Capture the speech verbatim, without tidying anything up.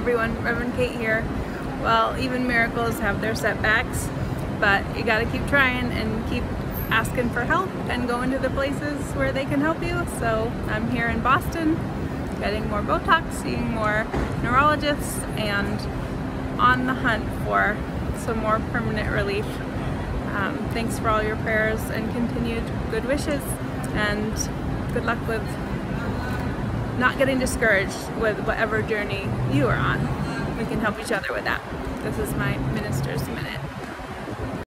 everyone, Reverend Kate here. Well, even miracles have their setbacks, but you gotta keep trying and keep asking for help and going to the places where they can help you. So I'm here in Boston, getting more Botox, seeing more neurologists, and on the hunt for some more permanent relief. Um, thanks for all your prayers and continued good wishes, and good luck with not getting discouraged with whatever journey you are on. We can help each other with that. This is my minister's